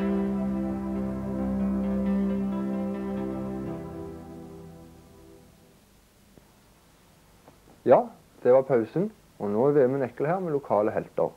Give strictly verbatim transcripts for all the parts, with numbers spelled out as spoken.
Ja, det var pausen, og nå er Vemund Ekkel her med lokale helter.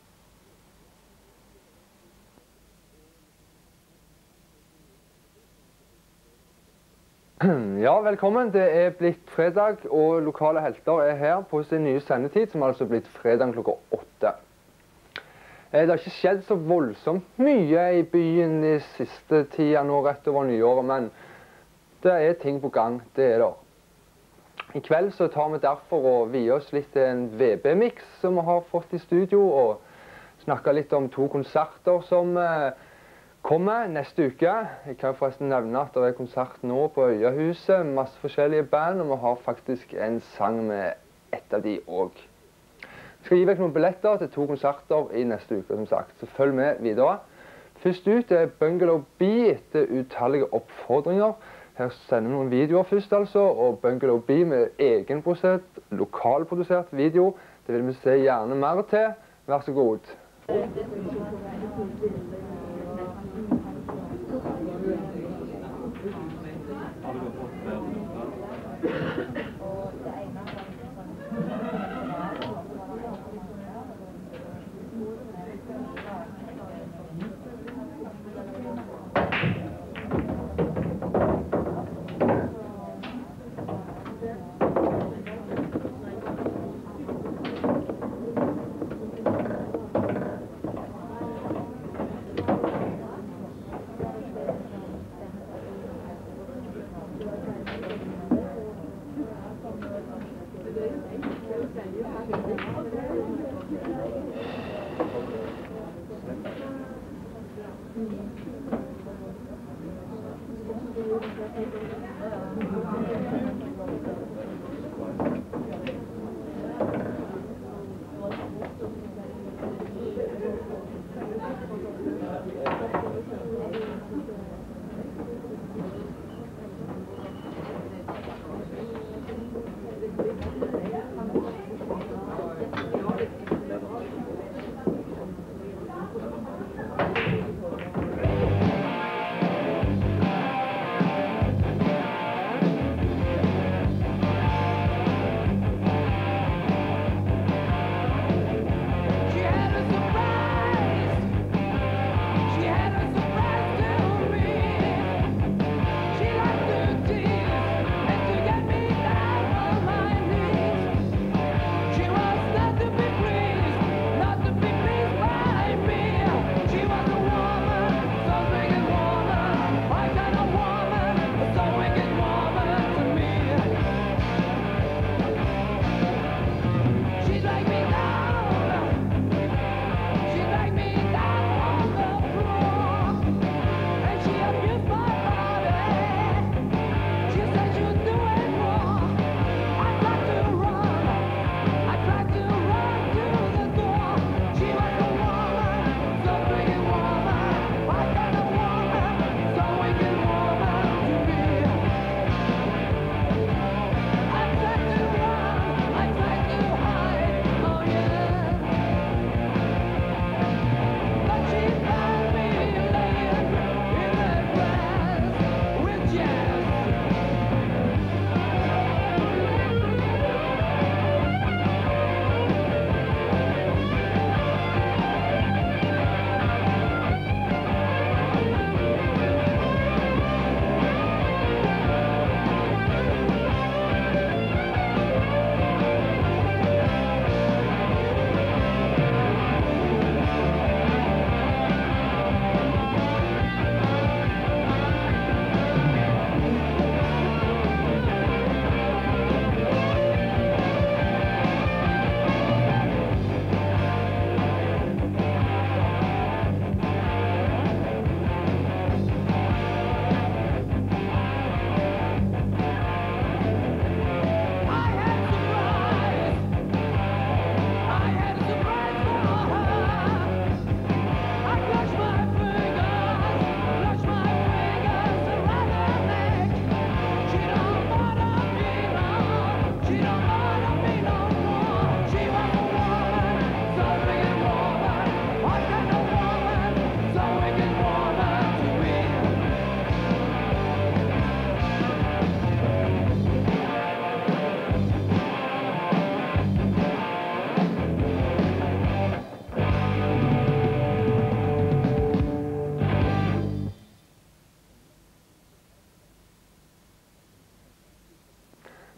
Ja, velkommen. Det er blitt fredag, og lokale helter er her på sin nye sendetid, som altså er blitt fredag klokka åtte. Det har ikke skjedd så voldsomt mye i byen de siste tida nå rett over nyåret, men det er ting på gang, det er det. I kveld så tar vi derfor og vier oss litt til en V B-mix som vi har fått i studio, og snakker litt om to konserter som eh, kommer neste uke. Jeg kan forresten nevne at det er konsert nå på Øyahuset, masse forskjellige band, og vi har faktisk en sang med ett av de også. Jeg skal gi vekk noen billetter til to konserter i neste uke, som sagt, så følg med videre. Først ut er Bungalow B etter utallige oppfordringer. Her sender vi noen videoer først, altså, og Bungalow B med egenprodusert, lokalprodusert video. Det vil vi se gjerne mer til. Vær så god.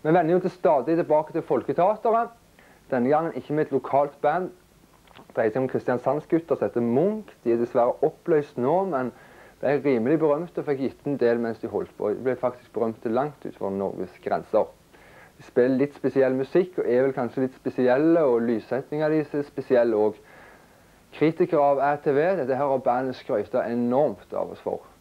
Vi vender jo til stadig tilbake til Folketeatret. Denne gangen ikke med et lokalt band. Det dreier seg om Kristiansandsgutter som heter Munch. De er dessverre oppløst nå, men ble rimelig berømte og fikk gitt en del mens de holdt på. De ble faktisk berømte langt utenfor Norges grenser. De spiller litt spesiell musikk og er vel kanskje litt spesielle, og lyssetninger deres er spesielle også. Kritikere av A T V, dette her har bandet skrøytet enormt av oss for.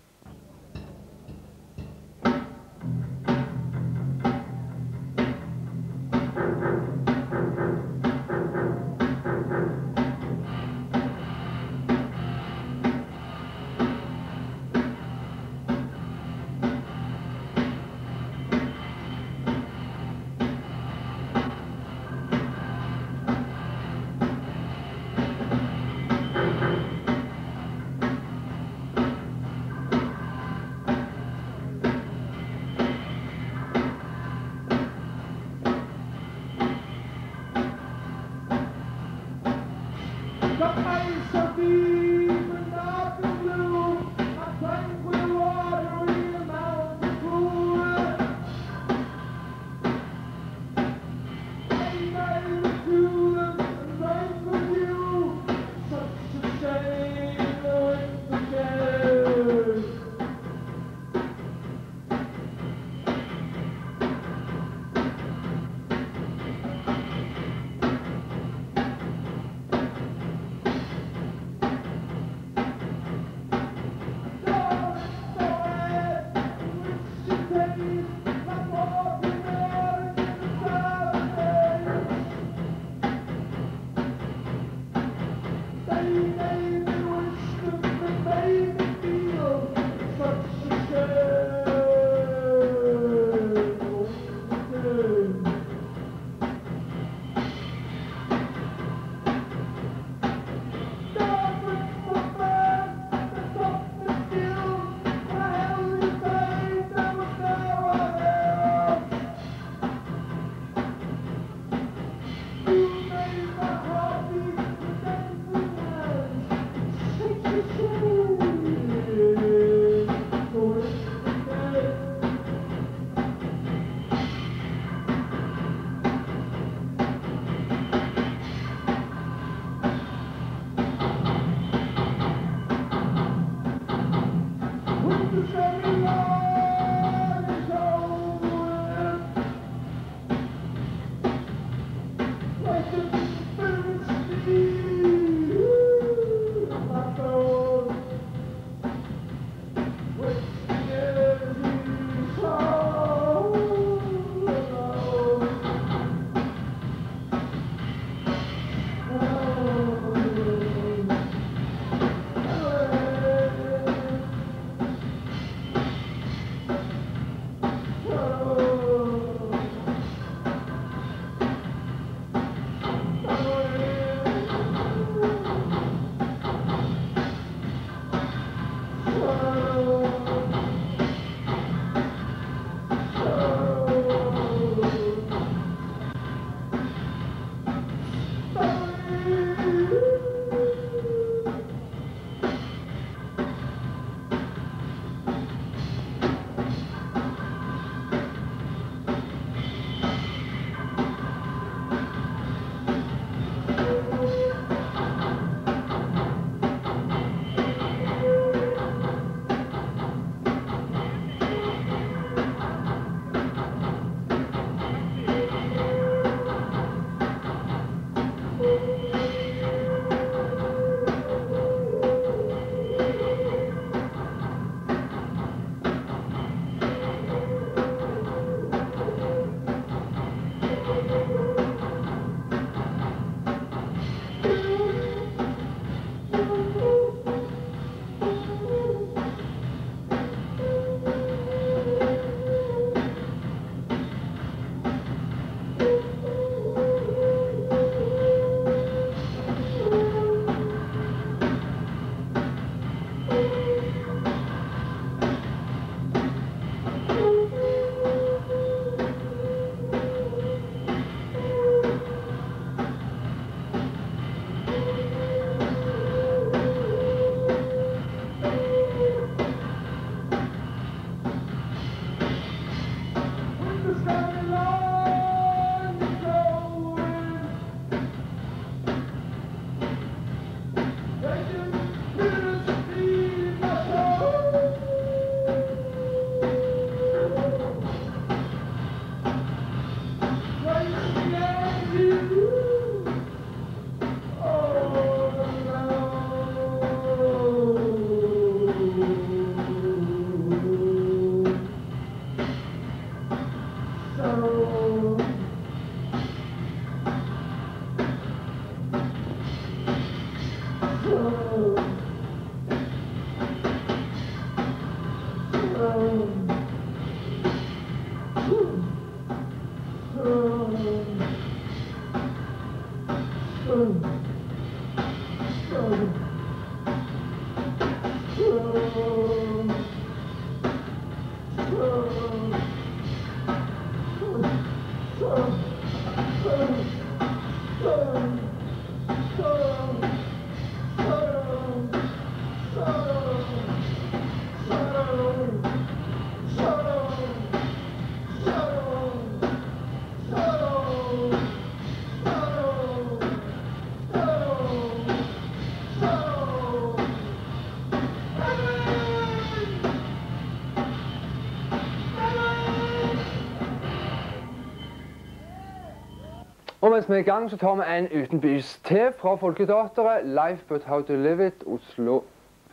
Og mens vi er i gang, så tar vi en utenbys til fra Folketeatret, Life But How To Live It, Oslo.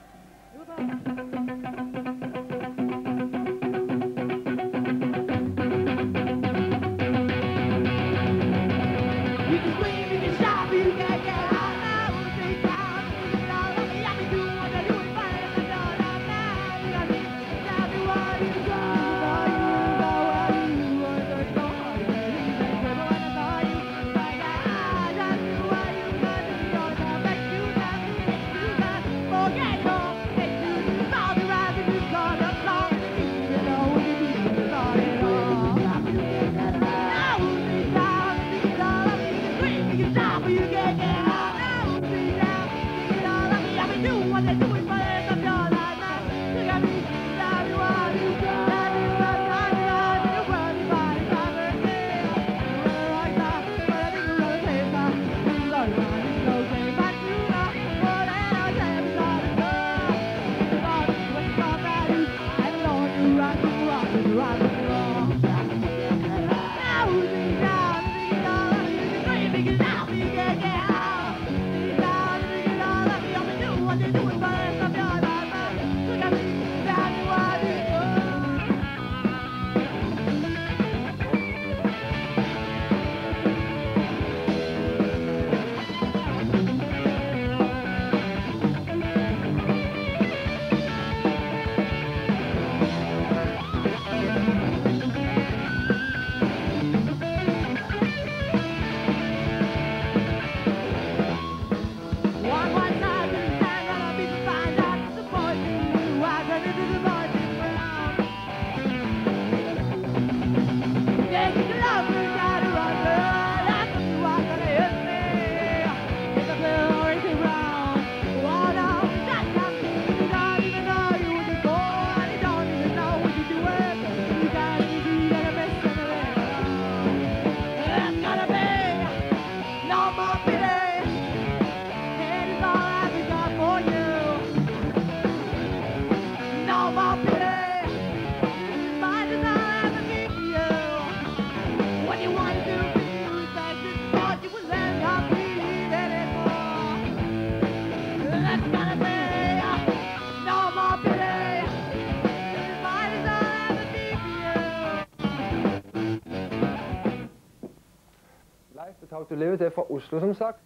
How To Live It er fra Oslo, som sagt.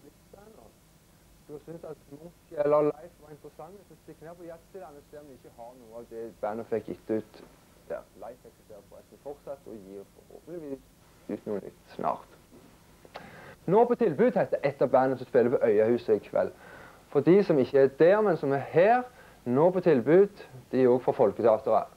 Du synes at Munch eller Leif var interessante, så stikk ned på hjertestillene og se om de ikke har noe av det bandet fikk gitt ut der. Leif eksisterer forresten fortsatt og gir forhåpentligvis ut noe nytt snart. Nå på tilbud heter et av bandene som spiller på Øyahuset i kveld. For de som ikke er der, men som er her, nå på tilbud, de er også fra Folketeatret.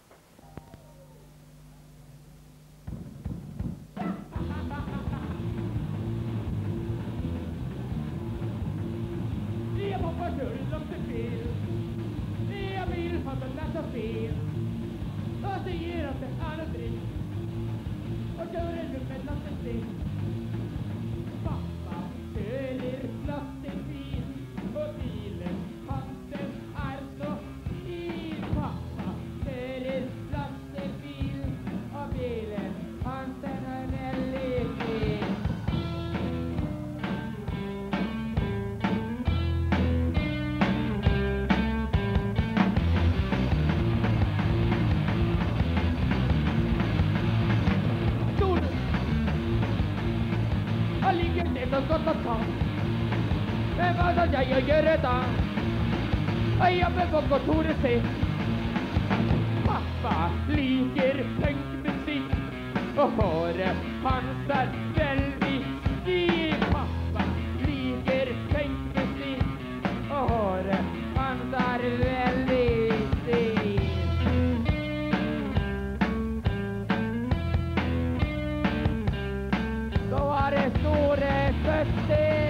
Hva skal jeg gjøre da? Jeg jobber på kontoret sitt. Pappa liker punkmusikk, og håret hans er veldig stiv. Pappa liker punkmusikk, og håret hans er veldig stiv. Så var det store søster.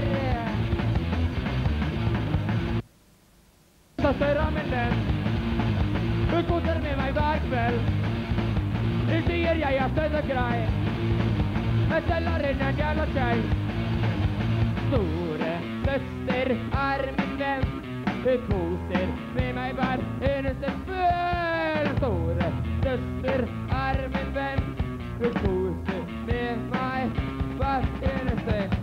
Søstera min venn, hun koser med meg hver kveld. Hun sier jeg er søt og grei, men selv er hun en jævla tjei. Store søster er min venn, hun koser med meg hver eneste kveld. Store søster er min venn, hun koser med meg hver eneste kveld.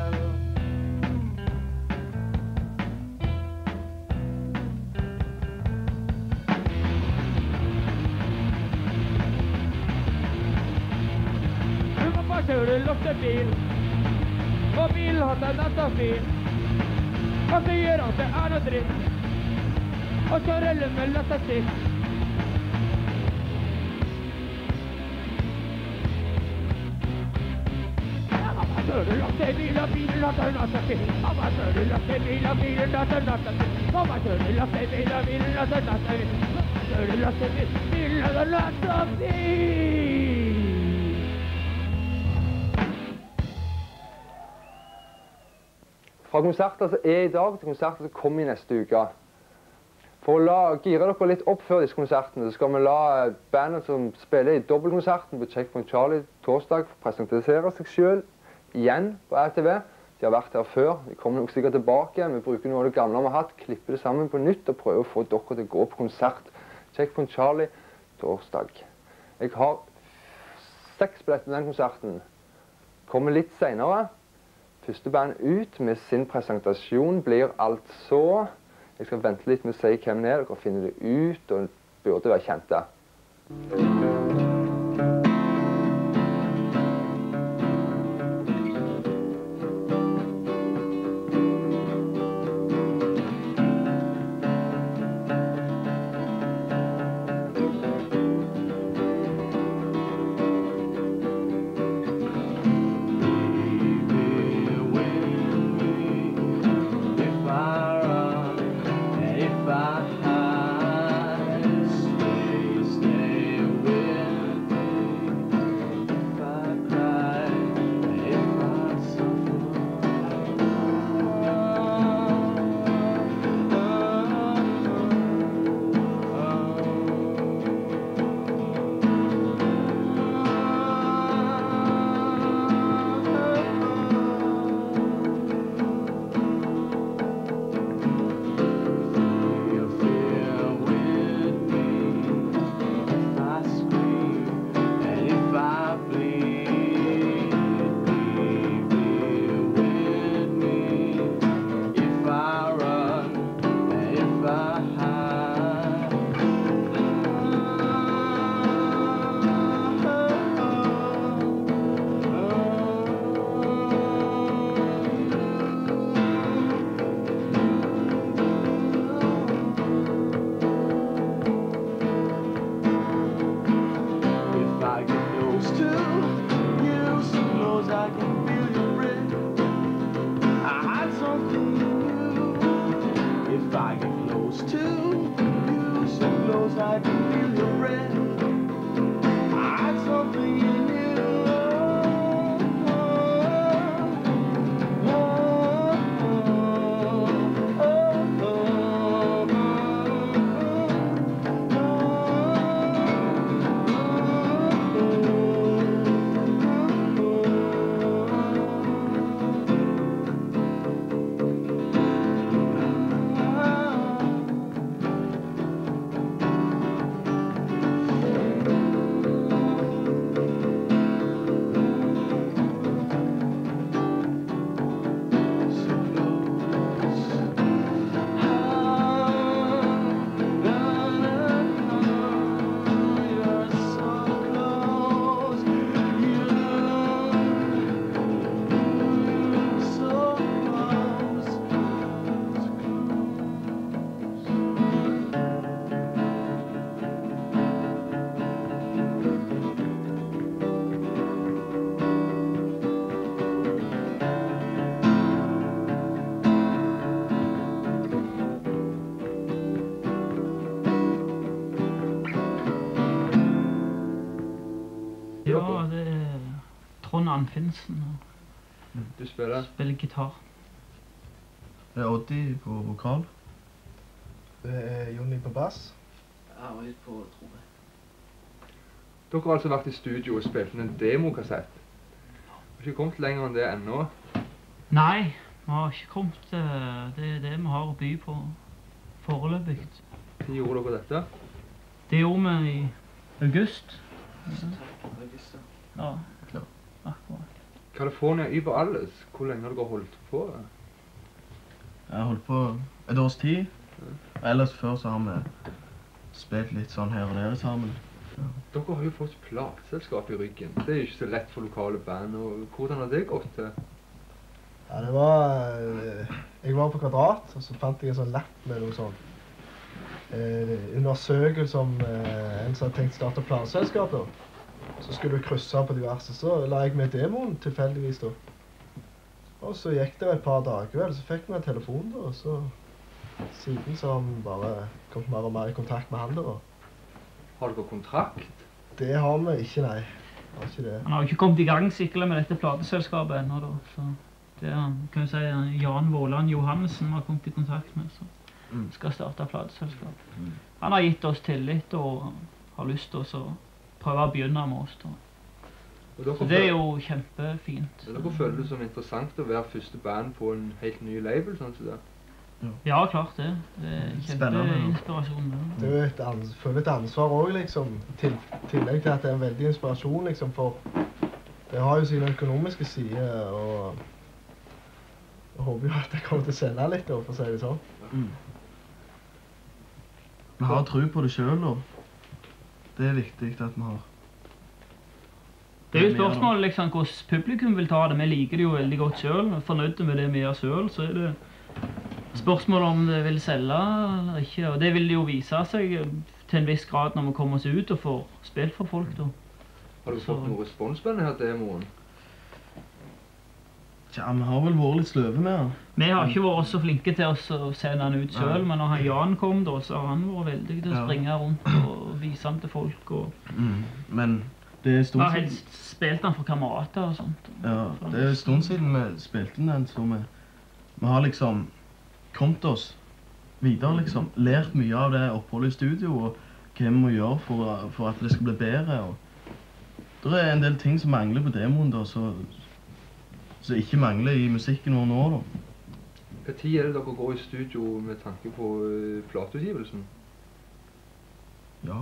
Kjører luktebil, og bilhatten er så fin. Og sier at det er noe dritt, og kjører lummel og seg sitt. Mamma kjører lastebil, og bilhatten er så fin. Mamma kjører lastebil, og bilhatten er så fin. Mamma kjører lastebil, og bilhatten er så fin. Mamma kjører lastebil, bilhatten er så fin. Fra konserter som er i dag til konserter som kommer i neste uke. For å la gire dere litt opp før disse konsertene, så skal vi la bandet som spiller i dobbeltkonserten på Checkpoint Charlie torsdag presentere seg selv igjen på R T V. De har vært her før, de kommer nok sikkert tilbake. Vi bruker noe av det gamle vi har hatt, klipper det sammen på nytt og prøver å få dere til å gå på konsert. Checkpoint Charlie torsdag. Jeg har seks billetter til den konserten. Kommer litt senere. Første band ut med sin presentasjon blir altså... Jeg skal vente litt med å si hvem det er, dere finner det ut og burde være kjente. Stay, stay with Anfinsen og Du spiller? spiller gitar. Det er Oddi på vokal. Det er Jonny på bass. Ja, og litt på tromme. Dere har altså vært i studio og spilt inn en demokassett. Har ikke kommet lenger enn det ennå. Nei, vi har ikke kommet. eh, Det er det vi har å by på foreløpig. Når gjorde dere dette? Det gjorde vi i august. August, Ja, Klar. akkurat. California über alles. Hvor lenge har dere holdt på? Jeg har holdt på et års tid. Ellers før så har vi spilt litt sånn her og der sammen. Dere har jo fått plateselskap i ryggen. Det er jo ikke så lett for lokale band. Og hvordan har det gått til? Ja, det var... eh, Jeg var på Kvadrat, og så fant jeg en sånn lapp med noe sånn eh, undersøkelse om eh, en som hadde tenkt starte plateselskap da. Så skulle du krysse på diverse, så la jeg med demoen tilfeldigvis da. Og så gikk det et par dager vel, så fikk vi en telefon da, og så siden så har vi bare kommet mer og mer i kontakt med han da. Har dere kontrakt? Det har vi ikke, nei. Har ikke det. Han har jo ikke kommet i gang skikkelig med dette plateselskapet ennå da, så det er, kan vi si, Jan Våland Johannessen vi har kommet i kontakt med, så Mm. skal starte plateselskap. Mm. Han har gitt oss tillit og har lyst til å prøve å begynne med oss da. Og dere Så det er jo kjempefint. Så dere føler det som interessant å være første band på en helt ny label, sånn som det? Ja, klart det. Det er Spennende, ja. kjempeinspirasjon. Det. Det er jo et ans føler et ansvar også, liksom, til tillegg til at det er en veldig inspirasjon, liksom, for det har jo sine økonomiske sider, og jeg håper jo at jeg kommer til å sende litt, da, for å si det sånn. Mm. Vi har tro på det selv, da. Det er viktig at vi har. Det er jo spørsmålet liksom hvordan publikum vil ta det. Vi liker det jo veldig godt selv, vi er fornøyde med det vi gjør selv, så er det spørsmålet om det vil selge eller ikke, og det vil jo vise seg til en viss grad når vi kommer oss ut og får spilt for folk da. Har dere Så- fått noe respons på denne demoen? Tja, vi har vel vært litt sløve med den. Vi har ikke vært så flinke til oss å sende den ut selv, Nei. men når han Jan kom da, så har han vært veldig til å Ja. springe rundt og vise den til folk, og Mm. Men det er vi stort har siden... helst spilt den for kamerater og sånt. Ja, det er en stund siden vi spilte den, så vi, vi har liksom kommet oss videre, liksom. Lært mye av det oppholdet i studio, og hva vi må gjøre for, for at det skal bli bedre. Og det er en del ting som mangler på demoen, da, så, så ikke mangler i musikken vår nå, da. Hva tid er det dere går i studio med tanke på uh, plateutgivelsen? Ja.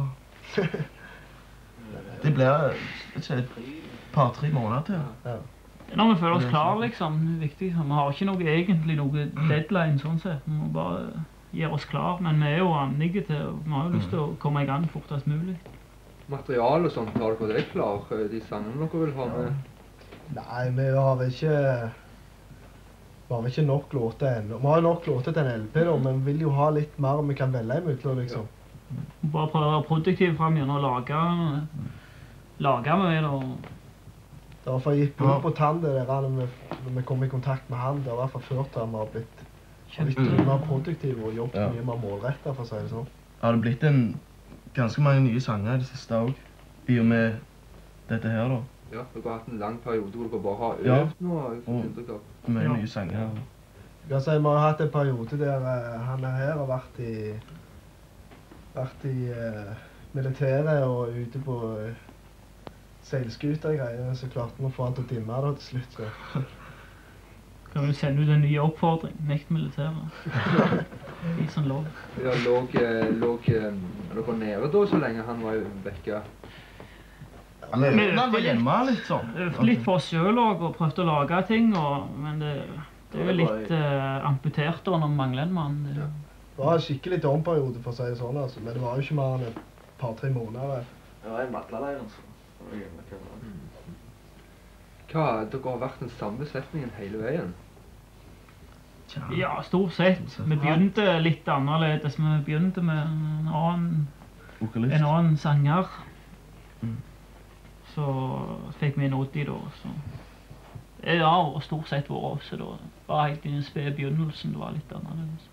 Det blir ikke, et par-tre måneder til. Ja. Det er når vi føler oss klar, liksom. Det er viktig. Vi har ikke noe, egentlig noe deadline, sånn sett. Vi må bare gjøre oss klar, men vi er jo annige til, vi har jo lyst til å komme i gang fortest mulig. Material og sånt, har dere det klar? uh, De sangene dere vil ha med? Nei, vi har vel ikke... Vi har vel ikke nok låter ennå. Vi har jo nok låter til en L P da, men vi vil jo ha litt mer vi kan velge imot, liksom. Bare prøve å være produktiv frem gjennom å lage, lage med det, og Det har i hvert fall gitt blod på tann det der når vi, når vi kom i kontakt med han. Det har i hvert fall ført til at vi har blitt, har blitt kjempe... mye mer produktive og jobbet Ja. mye mer målrettet, for å si det sånn. Har det blitt en ganske mange nye sanger i det siste også, i og med dette her, da. Ja, dere har hatt en lang periode hvor dere bare har øvd Ja. nå, har jeg fått Mm. inntrykk av. Med Ja. nye sanger. Jeg kan si, vi har hatt en periode der eh, han er her og vært i, vært i eh, militæret og ute på uh, seilskuter og greier, så klarte vi å få han til å dimme da til slutt. Så. Kan vi sende ut en ny oppfordring, nekt militæret. I sånn lov. Ja, lå, eh, lå eh, dere nede da så lenge han var vekke? Han er, Men- han var hjemme litt sånn. Øvde litt for oss selv også, og prøvde å lage ting, og, men det, det er jo litt eh, amputert da når vi mangler en mann. Det, Ja. Det var en skikkelig domperiode, for å si det sånn, altså. Men det var jo ikke mer enn et par-tre måneder. Det var i Matlaleiren, så. Det var hjemme, hva var det? Hva, dere har vært den samme setningen hele veien? Tja. ja, stort sett. Vi begynte litt annerledes. Vi begynte med en annen, Vokalist. en annen sanger. Mm. Så fikk vi en Oddi da, så... Ja, og stort sett våre også da. Bare helt i den spede begynnelsen, det var litt annerledes.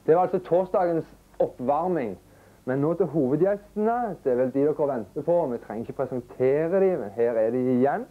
Det var altså torsdagens oppvarming. Men nå til hovedgjestene. Det er vel de dere venter på. Vi trenger ikke presentere dem, men her er de igjen.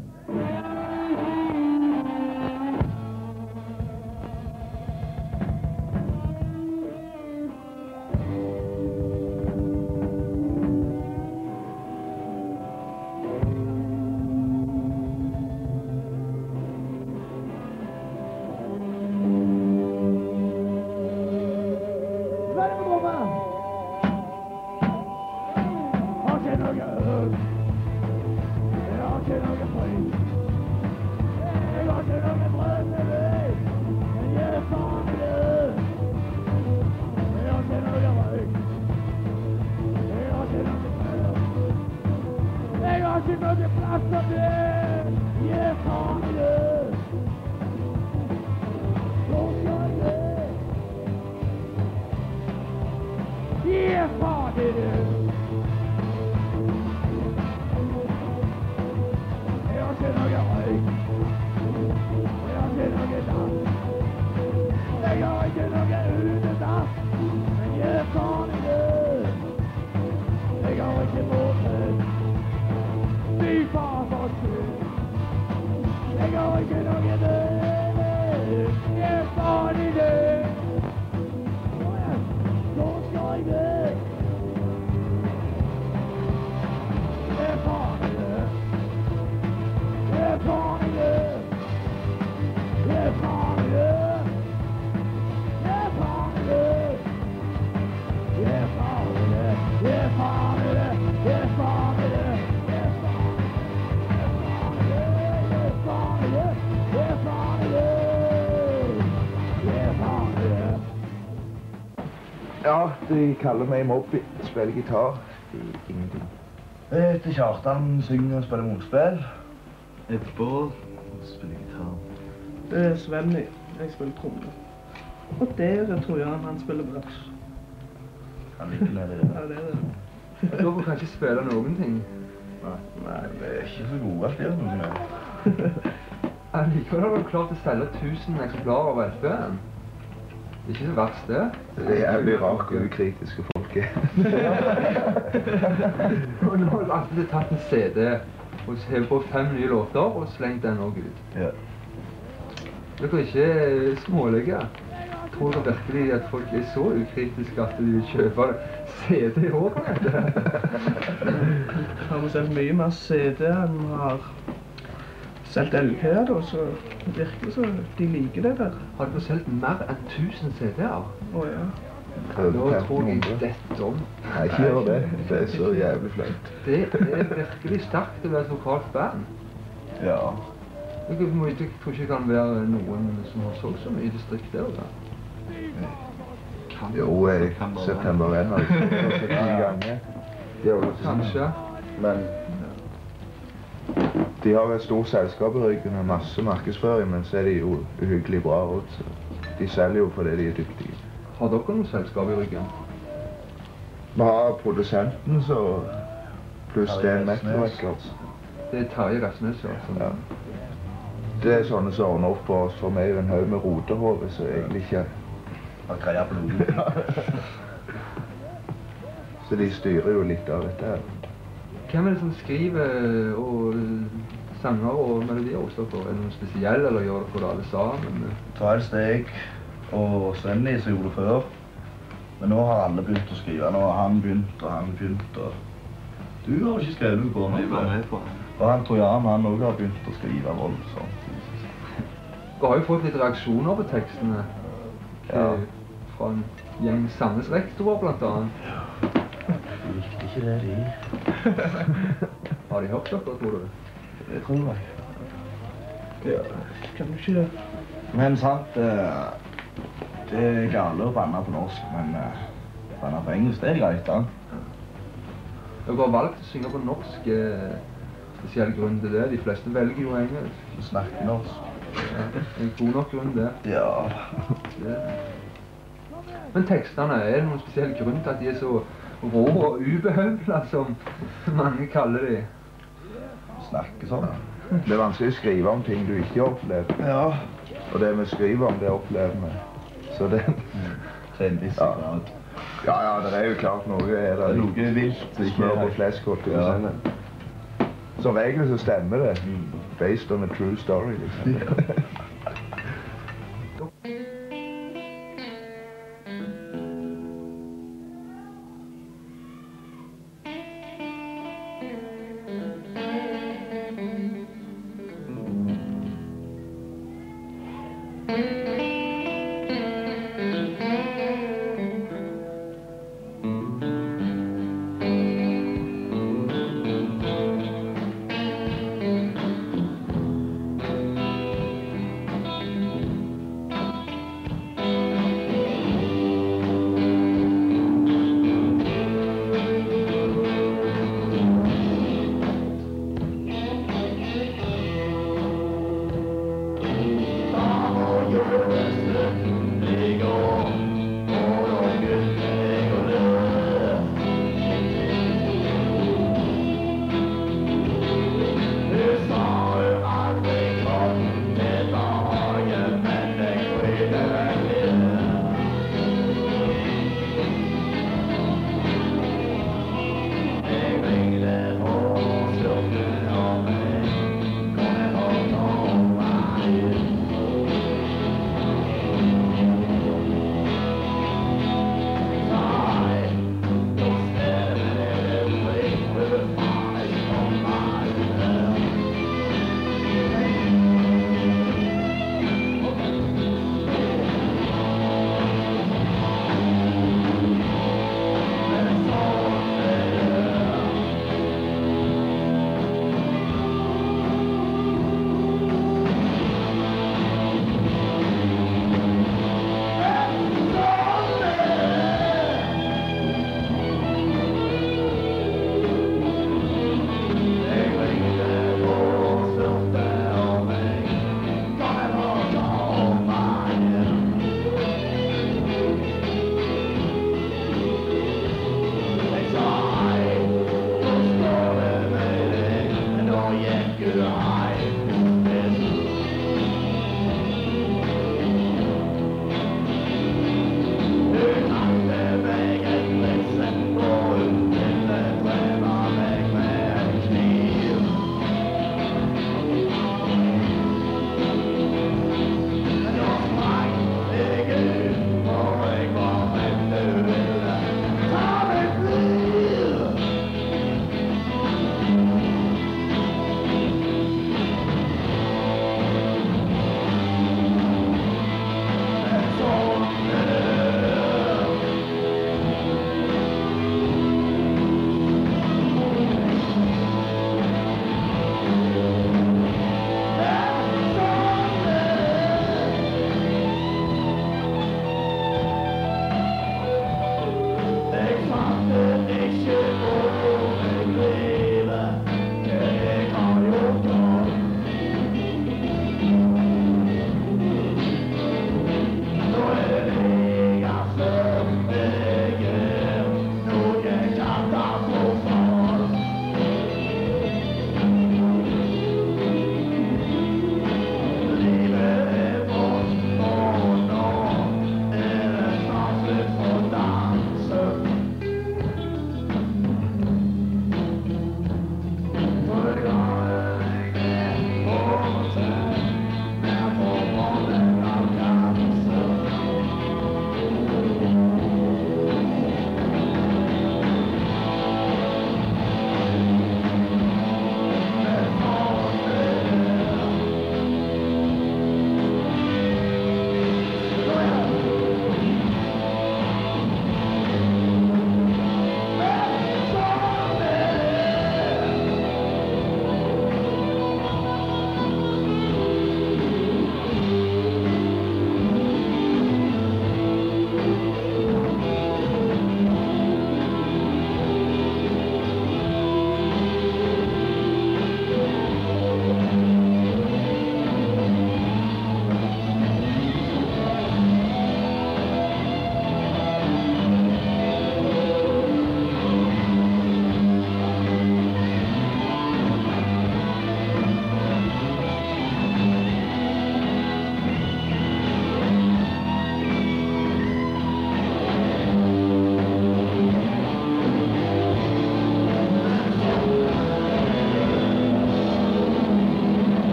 Ja, de kaller meg Mobby. Spiller gitar. Det er ingenting. Jeg heter Kjartan, synger og spiller motspill. Jeg heter Bård, spiller gitar. Det er Svenny, jeg spiller trommer. Og der tror jeg han spiller brass. Han ligger nede i det. Ja, det er det. Dere kan ikke spille noen ting. Nei, Nei, vi er ikke så gode alltid noe som er. Allikevel har dere klart å selge tusen eksemplarer av L P-en. Det er ikke det verste. Det er jævlig rart hvor ukritiske folk er. Og nå har dere tatt en C D og hevet på fem nye låter og slengt den også ut. Ja. Dere er ikke smålige. Tror dere virkelig at folk er så ukritiske at de vil kjøpe C D i år? Har vi solgt mye mer C D enn vi har solgt L P-er, da, så det virker så de liker det der. Har dere solgt mer enn tusen C D-er? Å ja. Da tror jeg dette om. Nei, ikke gjør det. Det er så jævlig flaut. Det er virkelig sterkt å være et lokalt band. Ja. Jeg må- jeg tror ikke det kan være noen som har solgt så mye i distrikt der, da. Jo, jeg september renner. Så ti ganger. Det er jo Kanskje. Men de har et stort selskap i ryggen med masse markedsføring, men så er de jo uhyggelig bra også. De selger jo fordi de er dyktige. Har dere noen selskap i ryggen? Vi har produsenten, så pluss det er Metal Records. Det er Terje Refsnes, ja. Som, Ja. Det er sånne som ordner opp for oss, for meg er jo en haug med rotehove, så egentlig ikke... Har greia på noe. Så de styrer jo litt av dette her. Hvem er det som skriver og sanger og melodier hos dere? Er det noen spesielle, eller gjør dere det alle sammen? Trial Steg og Svenny som gjorde det før. Men nå har alle begynt å skrive. Nå har han begynt, og han begynt, og... Du har ikke skrevet noe på Jeg var nå. med på det. Og han tror jeg han også har begynt å skrive voldsomt. Dere har jo fått litt reaksjoner på tekstene. Ja. Fra en gjeng Sandnes rektorer, blant annet. De likte ikke det, de. Har de hørt dere, tror du? Det tror jeg. Ja, kan du ikke... Men sant, eh, det er gale å banne på norsk, men eh, banne på engelsk, det er greit, da. Dere har valgt å synge på norsk. Eh, spesiell grunn til det. De fleste velger jo engelsk. Du snakker norsk. Ja, en god nok grunn, det. Ja. det. Men tekstene, er det noen spesiell grunn til at de er så rå og ubehøvla, som mange kaller de? Snakker sånn. Det er vanskelig å skrive om ting du ikke har opplevd. Ja. Og det vi skriver om, det opplever vi. Så det, til en viss Ja. grad. Ja, ja, det er jo klart noe er Det er det. noe vilt som ikke Smør er og flesk, holdt jeg på å Ja. si, men som regel så stemmer det. Mm. Based on a true story, liksom.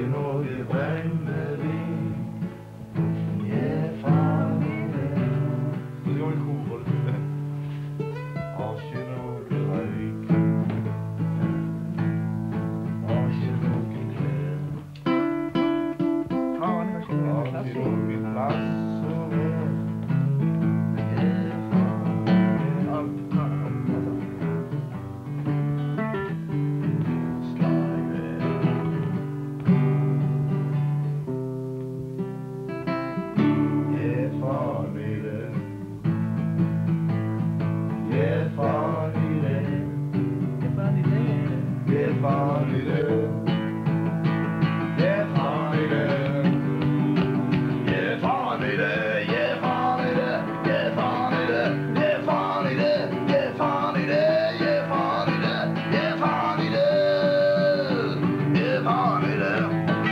ikke noe brennevin. Jeg faen i det. Så skal vi kore det. Har ikke noe røyk. Har ikke noe klær. Faen, jeg har ikke noe Har plass. ikke noe plass å være. Jeg Alt tar opp, altså. skal jeg være. Jeg faen i det. Jeg faen i det. Det er bare det. Jeg faen i det. Jeg faen i det. Jeg faen i det. Jeg faen i det. Jeg faen i det. Jeg faen i det. Jeg faen i det. Jeg faen i det. Jeg faen i det. Jeg faen i det.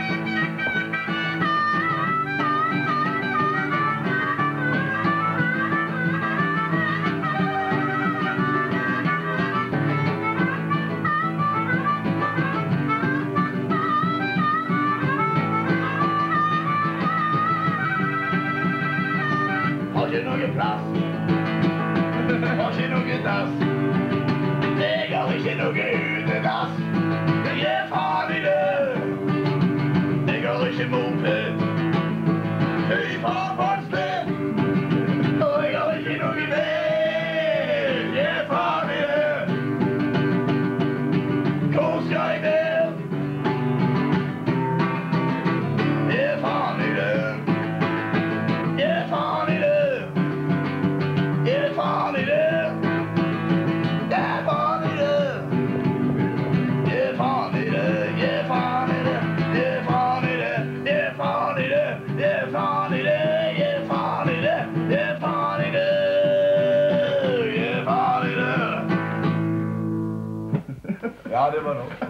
Har ikke noe plass. Har ikke noe dass. Jeg har ikke noe utedass. Jeg er faen i det. Jeg har ikke moped. Fy faen på et sted. Og jeg har ikke noe bil. Jeg er faen i det. Hvor skal jeg der? Jeg er faen i det. Jeg er faen i det. Jeg er faen i det. Jeg er faen i det. Jeg er faen i det. Jeg er faen i det. Jeg er faen i det. Jeg er faen i det. Jeg er faen i det. Jeg er faen i det. Jeg er faen i det. Jeg er faen i det. Ja, det var nok.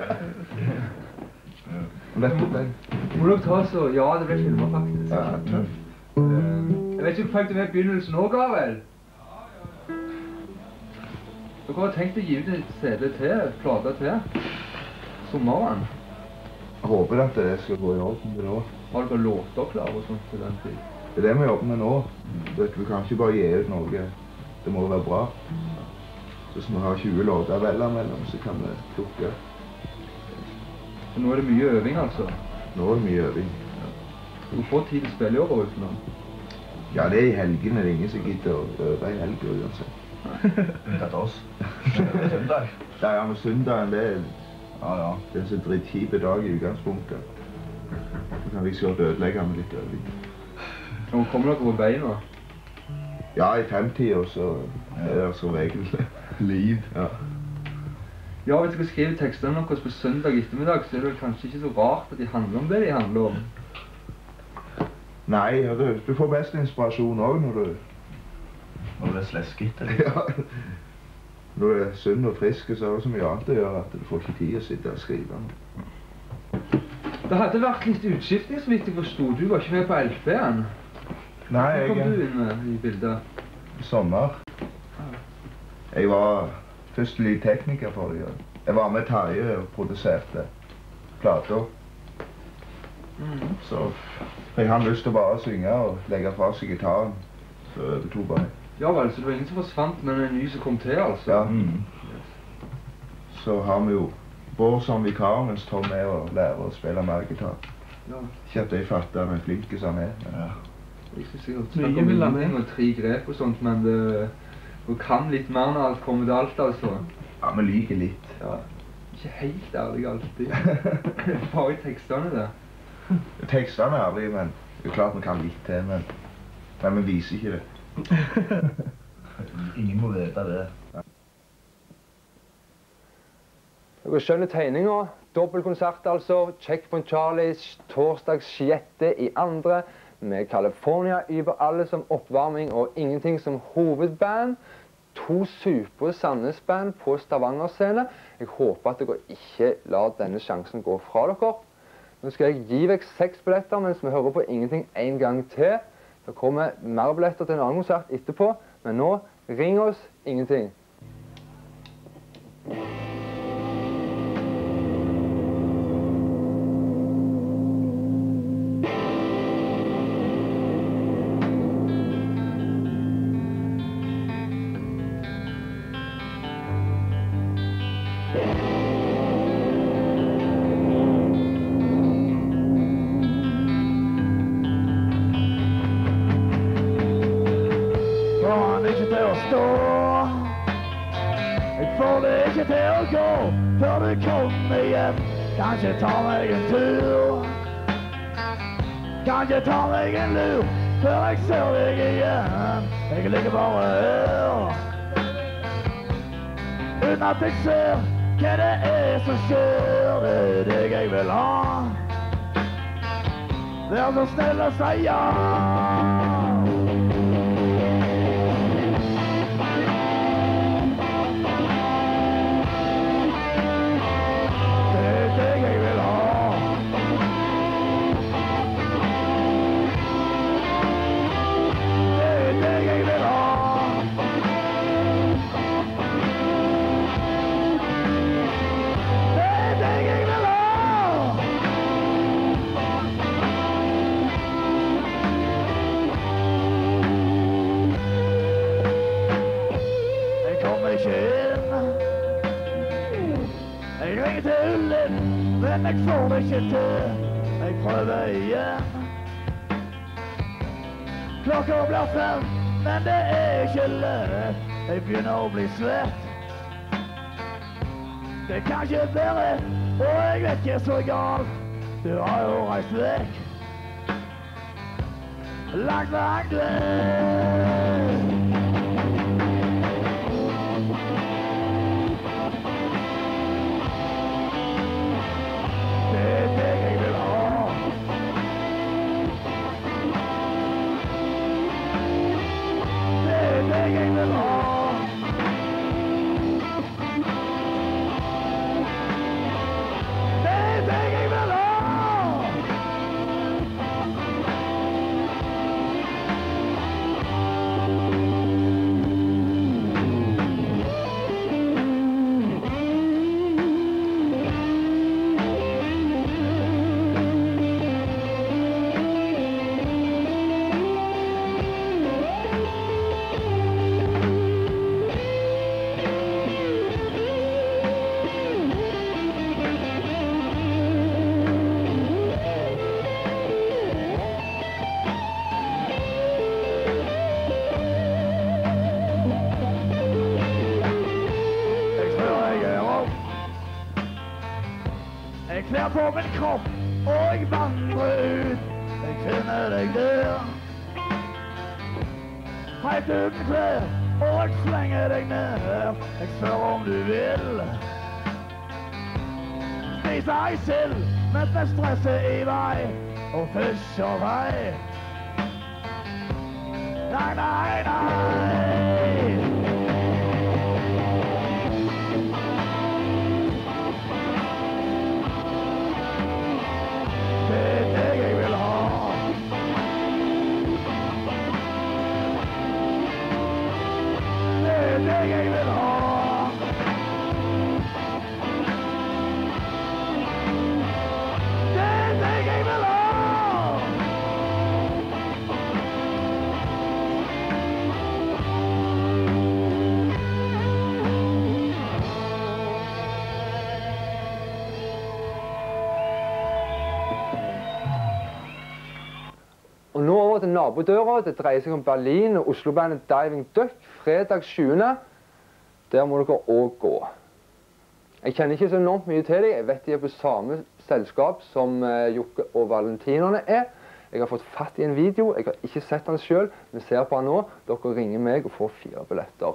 Dette ble Må dere ta så Ja, det ble filmet faktisk. ja, tøft. Jeg vet ikke hvor fikk du med begynnelsen nå, Gavel? Dere har tenkt å gi ut et C D til, plate til, sommeren. Jeg håper at det skal gå i orden til nå. Har dere låter klare og sånt til den tid? Det er det vi jobber med nå. Vet du, vi kan ikke bare gi ut noe. Det må være bra. Så hvis vi har tjue låter å velge mellom, så kan vi plukke. Så nå er det mye øving, altså. Nå er det mye øving. Hvor få tid å spille i år utenom? Ja, det er i helgene. Det er ingen som gidder å øve i helger uansett. Unntatt oss. Søndag. Ja, ja, men søndagen, det er, Ja, ja. det er en så dritkjipe dag i utgangspunktet. Så kan vi så ødelegge med litt øving. Nå kommer dere på beina. Ja, i femtida så er det som regel liv. Ja. Ja, hvis dere skriver tekstene deres på søndag ettermiddag, så er det kanskje ikke så rart at de handler om det de handler om. Nei, ja, du, du får best inspirasjon også når du... Når det er sleskete. Ja. Når du er sunn og frisk, så er det så mye annet å gjøre at du får ikke tid å sitte og skrive. Det hadde vært litt utskiftning, så vidt jeg forstod. Du var ikke med på L P-en. Nei, Hvor kom jeg du inn med i bildet? i sommer. Jeg var først lydtekniker for det. Jeg var med Terje og produserte plater. Så jeg hadde lyst til å bare synge og legge fra seg gitaren. Så overtok bare. Ja vel, så det var ingen som forsvant, men en ny som kom til, altså. Ja. Så har vi jo Bård som vikar mens Tom er og lærer å spille mer gitar. Ja. Ikke at jeg fatter han er flink som han er. Men... Ja. Jeg synes jeg har Mye snakket om vil han ingenting med. og tre grep og sånt, men det, du kan litt mer når alt kommer til alt, altså. Ja, vi liker litt. Ja. Ikke helt ærlig alltid. Bare i tekstene det. Tekstene er ærlige, men det er klart vi kan litt til, men, men vi viser ikke det. Ingen må vite det. Dere skjønner tegninger. Dobbeltkonsert altså. Checkpoint Charlie torsdag sjette i andre. Med California über alle som oppvarming og ingenting som hovedband. To supre Sandnes-band på Stavanger-scene. Jeg håper at dere ikke lar denne sjansen gå fra dere. Nå skal jeg gi vekk seks billetter mens vi hører på ingenting en gang til. Det kommer mer billetter til en annen konsert etterpå, men nå ring oss ingenting. stå. Jeg får det ikke til å gå før du kommer hjem. Kanskje ta meg en tur. Kanskje ta meg en lur før jeg ser deg igjen. Jeg ligger bare her uten at jeg ser hva det er som skjer. Det er deg jeg vil ha. Vær så snill å si ja. Det er deg jeg vil ha. Det er deg jeg vil ha. Det er deg jeg vil ha. Jeg kommer ikke inn. Jeg ringer til Ullin, men jeg får det ikke til. Jeg prøver igjen. Klokka blir fem, men det er ikke lett. Jeg begynner å bli svett. Det kan ikke være, og jeg vet ikke så galt. Du har jo reist vekk. Langt, langt vekk. Det er deg jeg vil ha. Det er deg jeg vil ha. Det er deg jeg vil ha. Jeg klær på min kropp, og jeg vandrer ut. Jeg finner deg der. Helt uten klær, og jeg slenger deg ned. Jeg spør om du vil spise ei sild, mens vi stresser i vei, og fisk og vei. Nei, nei, nei. Det er deg jeg vil ha. Det er deg jeg vil ha. Det er deg jeg vil ha. Og nå over til nabodøra. Det dreier seg om Berlin og Oslo-bandet Diving Duck fredag sjuende. Der må dere også gå. Jeg kjenner ikke så enormt mye til dem. Jeg vet de er på samme selskap som Jokke og Valentinerne er. Jeg har fått fatt i en video. Jeg har ikke sett den selv. Vi ser på den nå. Dere ringer meg og får fire billetter.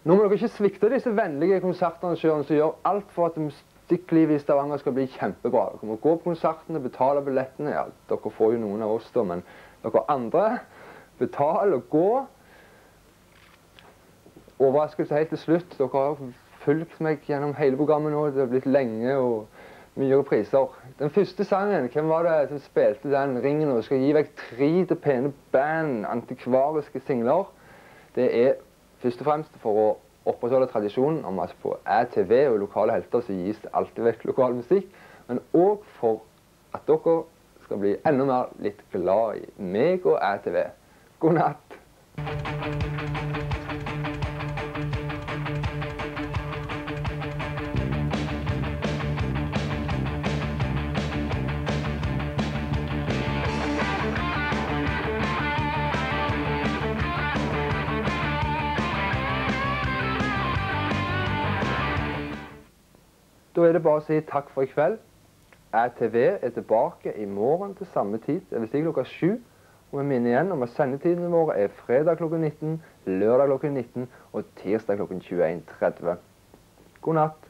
Nå må dere ikke svikte disse vennlige konsertarrangørene som gjør alt for at musikklivet i Stavanger skal bli kjempebra. Dere må gå på konsertene, betale billettene. Ja, dere får jo noen av oss da, men dere andre, betal og gå. Overraskelse helt til slutt. Dere har fulgt meg gjennom hele programmet nå. Det har blitt lenge og mye priser. Den første sangen, hvem var det som spilte den ringen og skal gi vekk tre til pene band, antikvariske singler? Det er først og fremst for å opprettholde tradisjonen om at på A T V og lokale helter så gis det alltid vekk lokal musikk, men også for at dere skal bli enda mer litt glad i meg og A T V. God natt! Da er det bare å si takk for i kveld. A T V er tilbake i morgen til samme tid, det vil si klokka sju. Og vi minner igjen om at sendetidene våre er fredag klokken nitten, lørdag klokken nitten og tirsdag klokken tjueen tretti. God natt.